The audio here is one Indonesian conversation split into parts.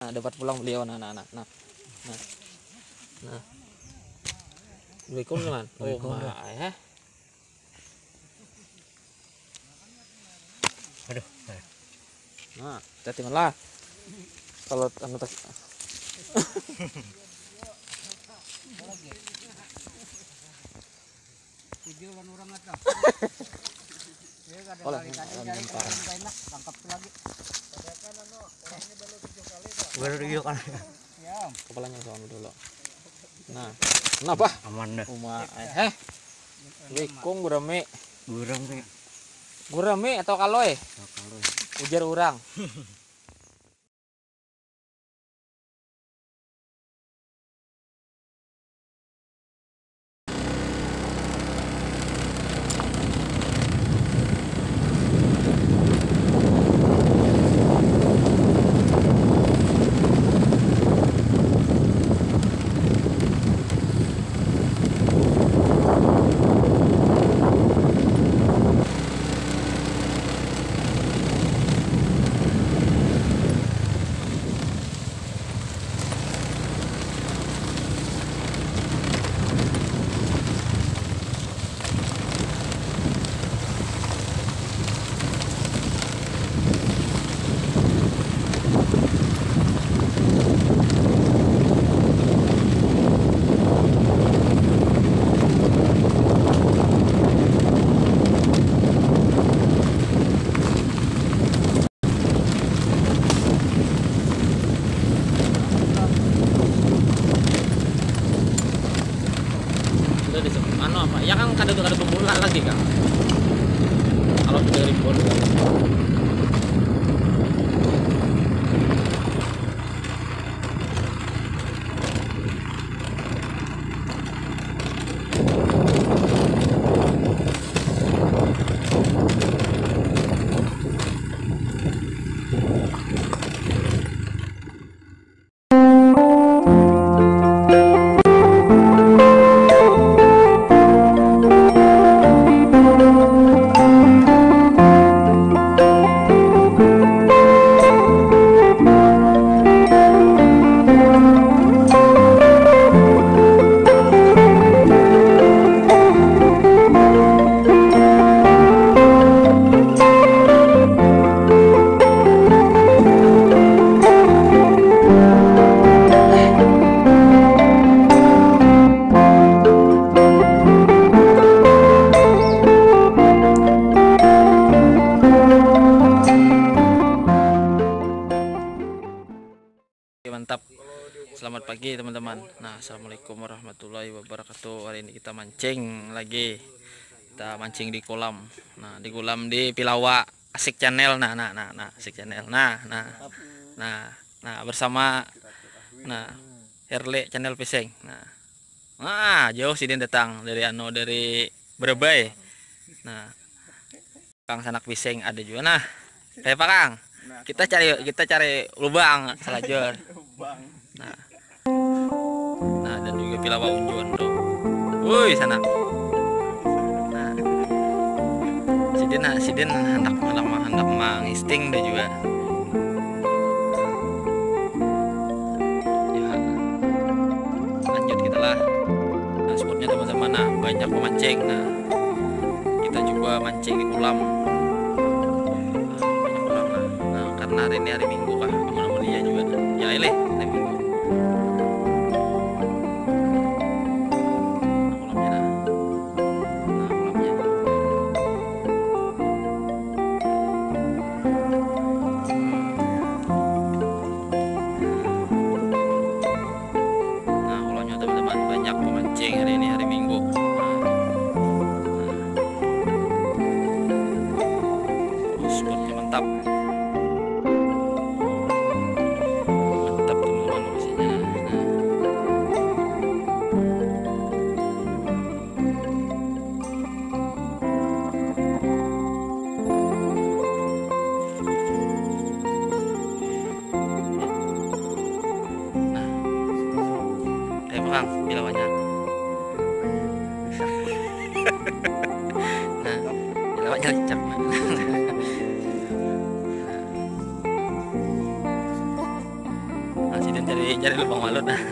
Nah, dapat pulang beliau. Nah. Dua ekor kan? Oh, ya. Aduh. Nah, hati-hati lah. Kalau anu tak tujuan orang ada. Ya kadang oleh tangkap lagi. Baru 7 kali. Ya. kepalanya sono dulu. Nah, kenapa? Aman dah. Lekong gurame. Burung sih. Gurame atau kaloy? Kalau Ujar orang. Ya kan kada pemula lagi kan kalau dari pon mantap. Selamat pagi teman-teman. Nah, assalamualaikum warahmatullahi wabarakatuh. Hari ini kita mancing lagi. Kita mancing di kolam. Nah, di kolam di Pilawa Asik Channel. Nah, Asik Channel. Nah, bersama Herle Channel Fishing. Jauh sih dia datang dari Brebes. Nah, Kang Sanak Fishing ada juga. Nah, kayak Pak Kang. Kita cari lubang selajur. Nah, dan juga Pilawa Unjun tuh. Woi, sana. Nah, sidin hendak mengisting deh juga. Ya, lanjut kita lah. Nah, spotnya teman-teman. Nah, banyak pemancing. Nah, kita coba mancing di kolam. Karena hari ini hari Minggu kah, teman-teman dia juga. Ya ini hari Minggu. Kolamnya teman-teman banyak pemancing hari ini hari Minggu. Spotnya mantap. Bang, pilawanya. Nah, pilawanya lecek. Nah, si Dan cari lubang walut nah.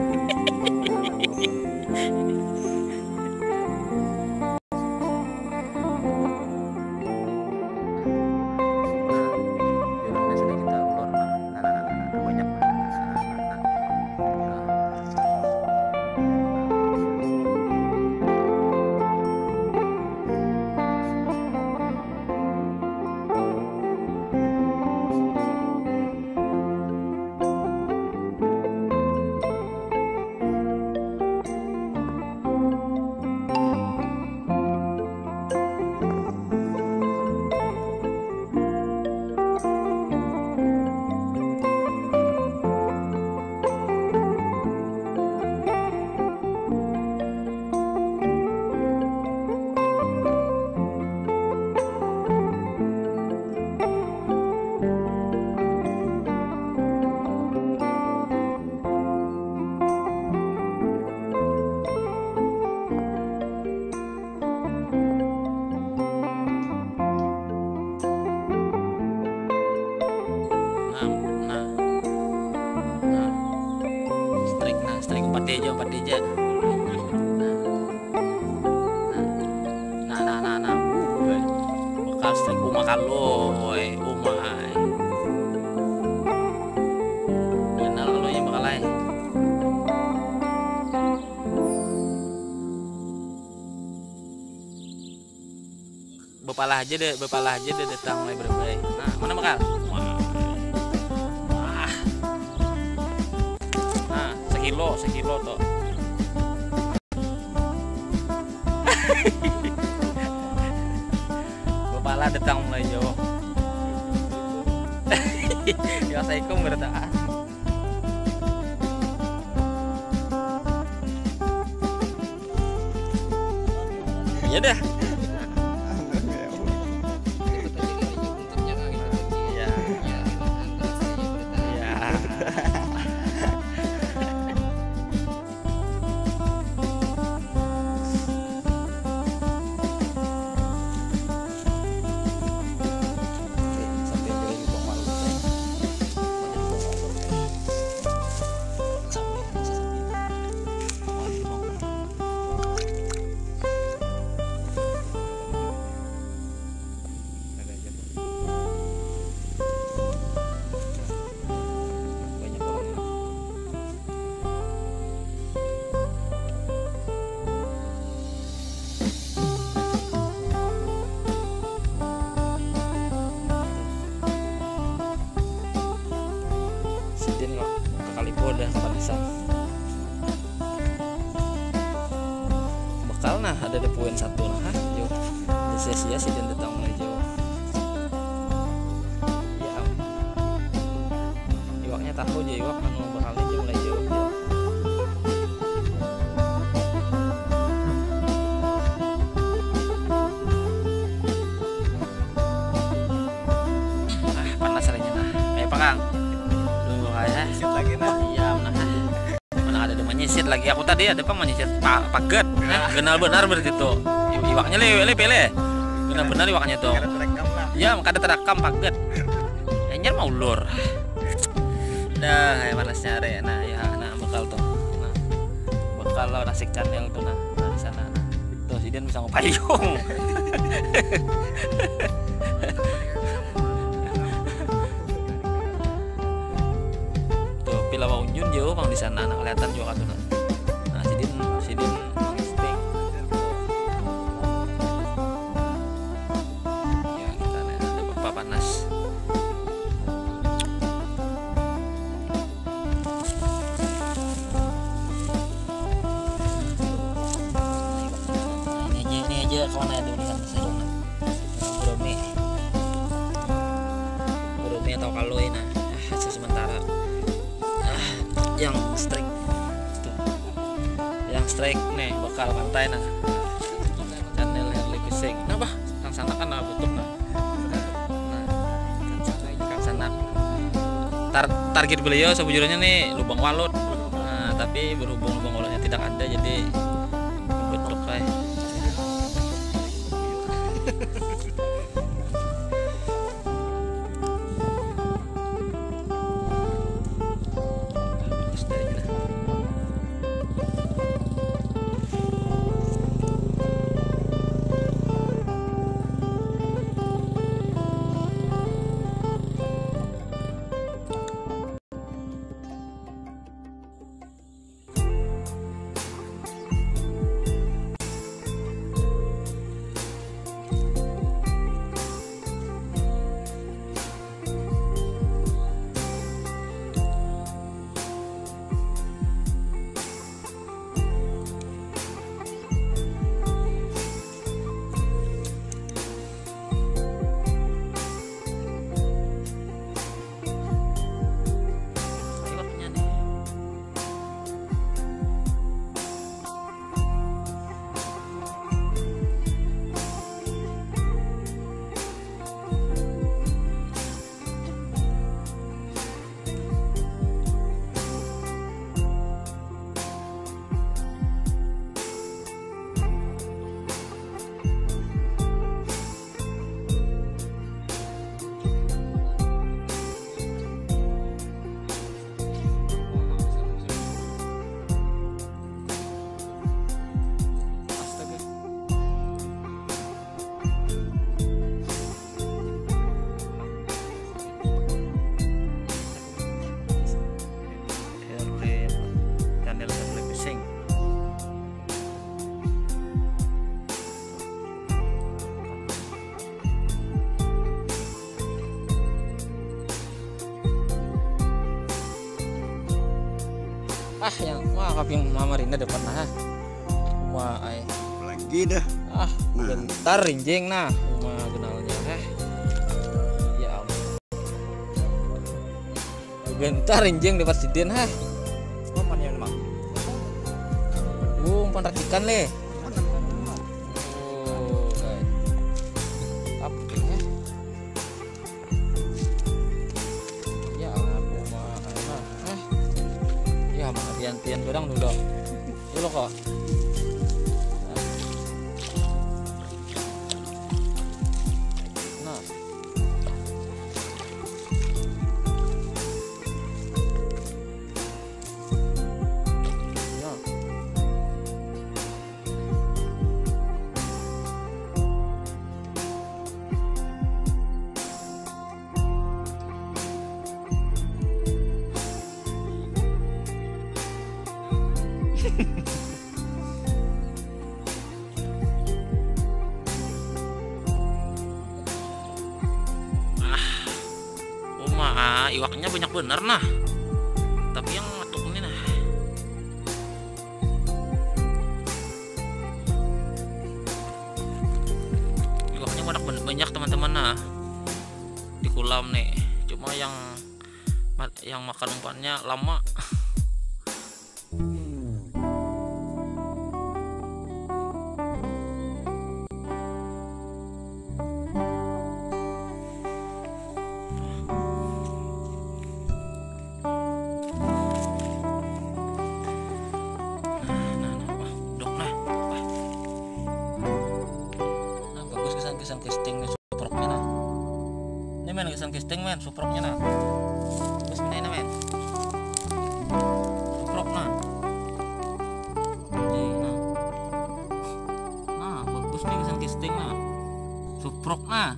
Jurangnya sudah kita ulur nah. Nah, banyak strike 4D aja nah bakal strike makan lo umai kenal lo yang bakal lain bepalah aja deh datang mulai berbaik. Nah mana bakal sekilo toh. Bapala datang mulai jauh. Ya assalamualaikum bertaan. Ya dah. Udah kehabisan bakal nah ada poin satu nah jauh sia-sia sih dan datang mulai jauh ya iwaknya tahu aja iwak anu bakalnya aja mulai jauh panas aja nah kayak pakang tunggu kayak lagi nah menyisit lagi aku tadi ada apa menyisit paget kenal benar berarti tuh iwaknya le benar-benar iwaknya tuh ya maka ada terekam paget anjir mau ulur dah kayak panasnya are nah ya nah bakal tuh nah bakal lo nasik channel tuh nah di sana nah tuh si Den bisa ngopayung Pilawa Unjun jauh bang di sana, nah kelihatan juga tuh. Nah, sidin sting. Ya kita ada beberapa panas. Ini aja kawan ada di sana saya. Burumi atau kaloi nah hasil sementara. Yang strike nih bakal pantai nah channel Herli Fishing nah bah kang sana kan nah butuh nah kang sana target beliau sebujurnya nih lubang walut nah tapi berhubung lubang walutnya tidak ada jadi betul kayak yang wah kaping mamarina depan nah. Wah ai. Lagi dah. Bentar rinjing nah. Wah kenalnya ya ampun. Bentar rinjing di presiden Paman yang mak. Umpan racikan le. Oh, guys. Apa ya? Ya aku mah ya mah tian barang dulu. Dulu kok. Nah. Iwaknya banyak bener nah. Tapi yang ngatuk ini nah. Iwaknya banyak teman-teman nah. Di kolam nih. Cuma yang makan umpannya lama. Kesan casting nih suproknya nah. Ini men kesan casting men suproknya nah. Terus ini men. Suprok nah. Nah. Nah, bagus nih kesan casting nah. Suprok nah.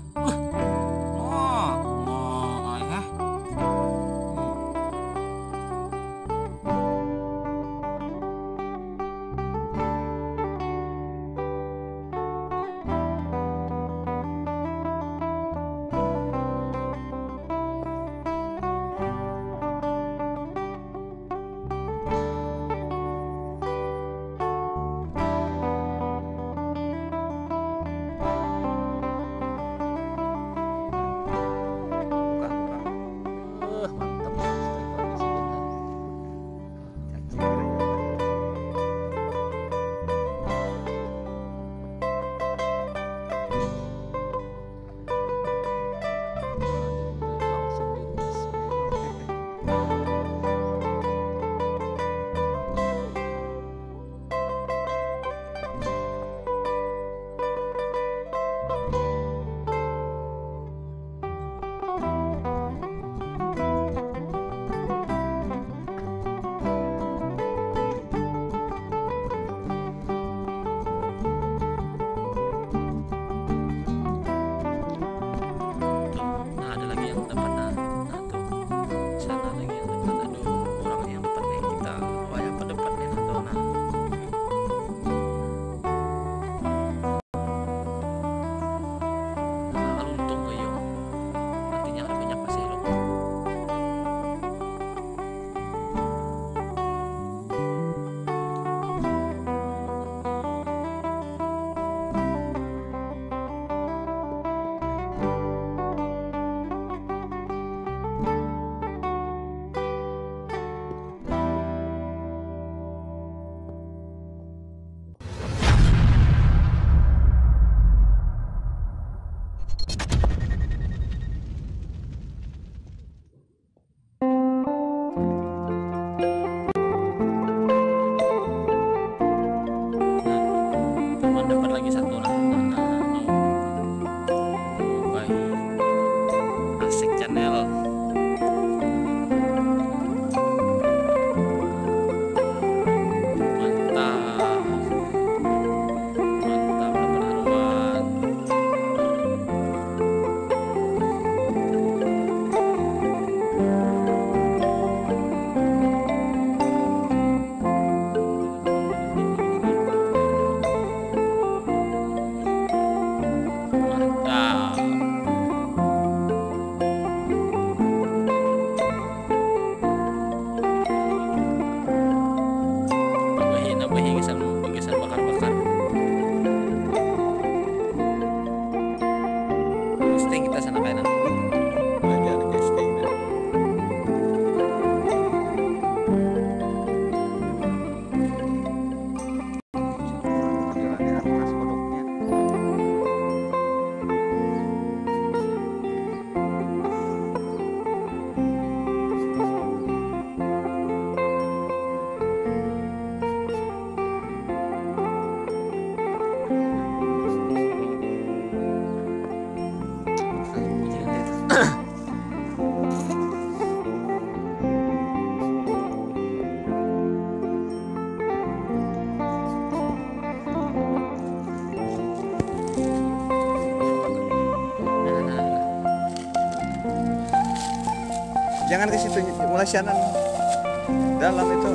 Jangan ke situ, mulai sana. Dalam itu.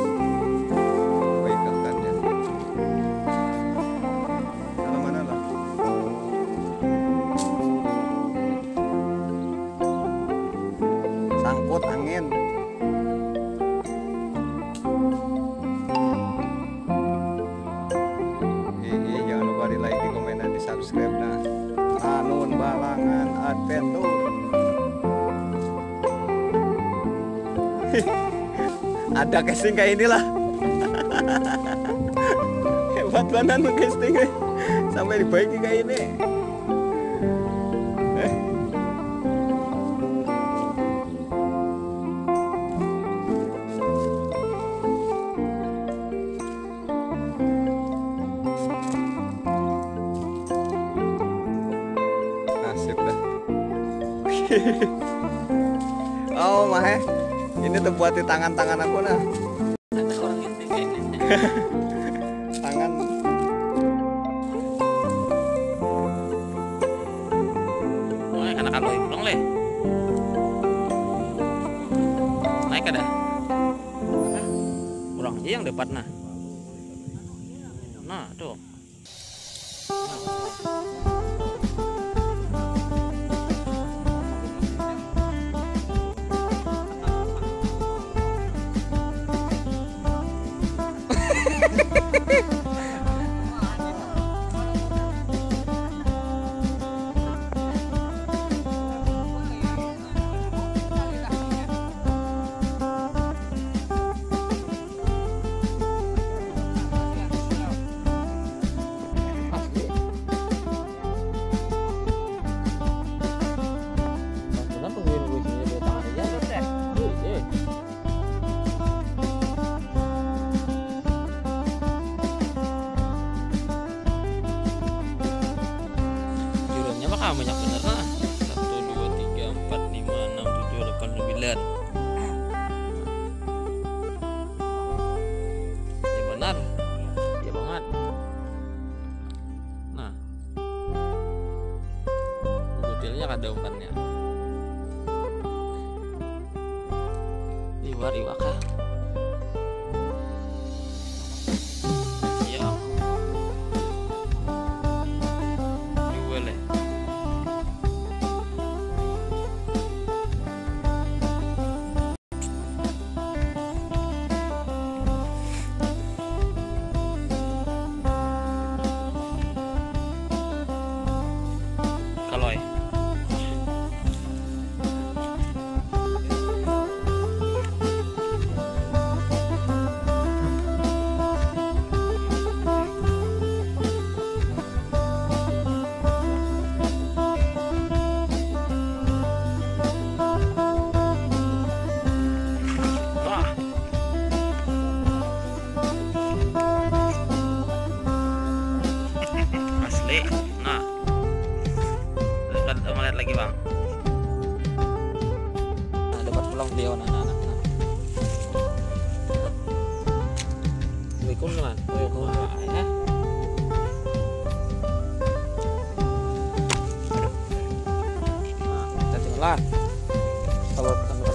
Baik ikannya. Dalam mana lah? Sangkut angin. Jangan lupa di like, di komen, dan di subscribe. Nah, Anun Balangan Adventure. Ada casting kayak inilah. Hebat banget castingnya. Sampai dibaiki kayak ini. Nasib dah. Oh, Mahe. Ini tuh buat di tangan-tangan aku nah. Ada orang yang kayaknya. Tangan. Oh, karena kalau pulang le. Naik ada. Kurang aja yang depan nah. Nah, tuh. Banyak bener lah. 1, 2, 3, 4, 5, 6, 7, 8, 9. Ya benar. Ya banget. Nah, butilnya ada umpannya. Liwar iwaka. Iya. Boleh. Kaloy. Wah. Asli. Nah. Melihat lagi bang. Nah, dapat pulang dia anak-anak. Assalamualaikum teman. Ya. Kita tinggalan. Kalau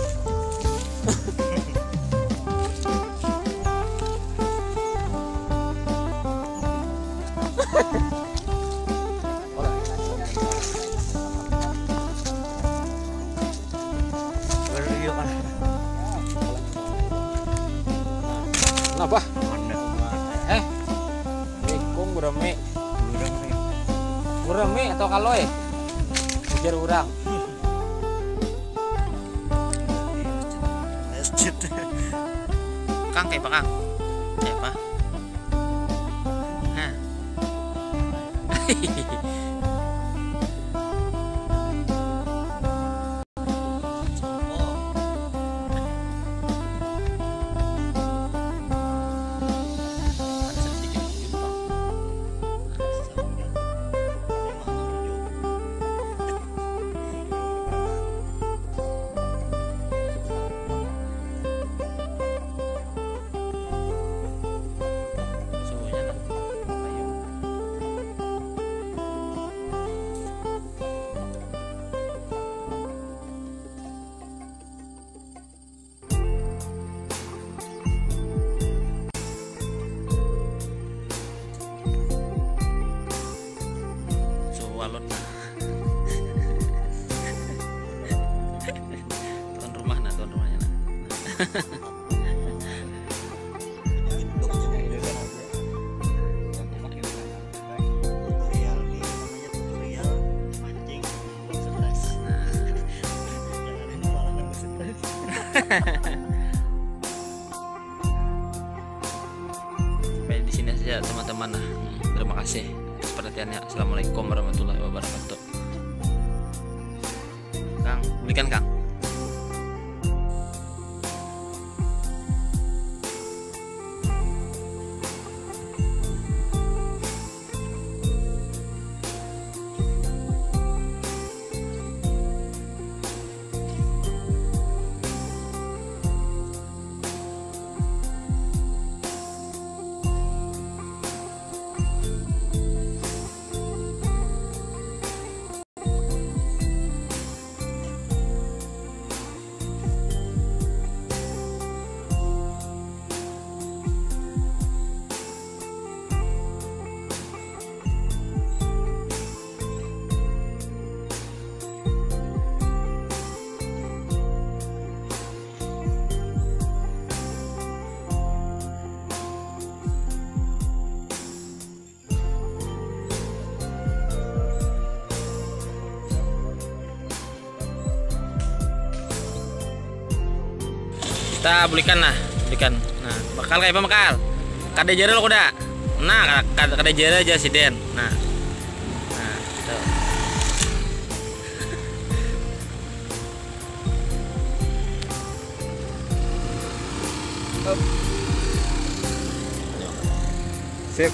Kenapa? Mikung gurame. Gurame atau kaloy? Ujar urang. Kang kayak apa Kang? Kayak apa? Hah. Sampai di sini saja teman-teman. Nah, terima kasih atas perhatiannya. Assalamualaikum warahmatullahi wabarakatuh. Kang, belikan Kang. Kita belikan nah, belikan. Nah, bakal kayak apa bakal? Kade jere lo kuda. Nah, kade jere aja si Den. Nah. Nah, tuh. Sip.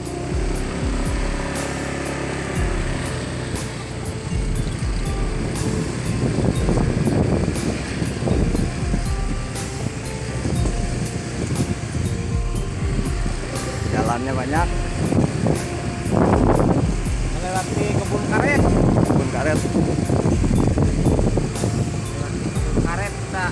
Jalannya banyak. Melewati kebun karet. Kebun karet. Karet kita.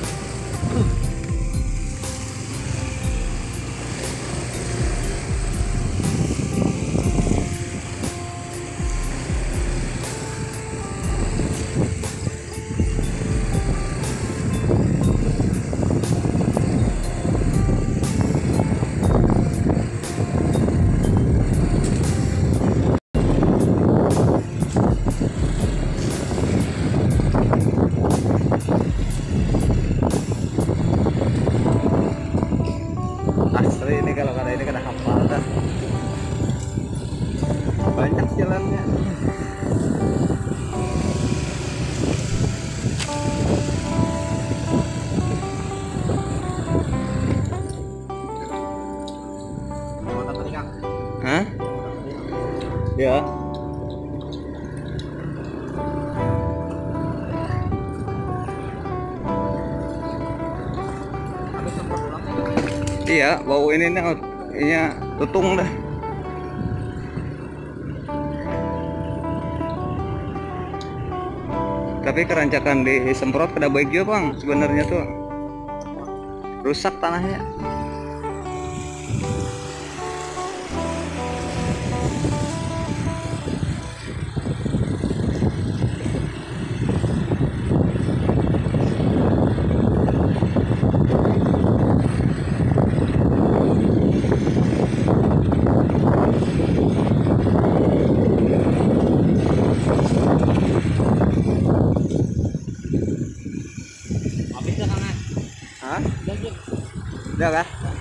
Asli ini kalau kata ini kena hafal dah. Banyak jalannya. Hah? Ya. Iya, bau ini tutung dah. Tapi kerancakan disemprot kada baik juga bang, sebenarnya tuh rusak tanahnya. Hah? Udah kah?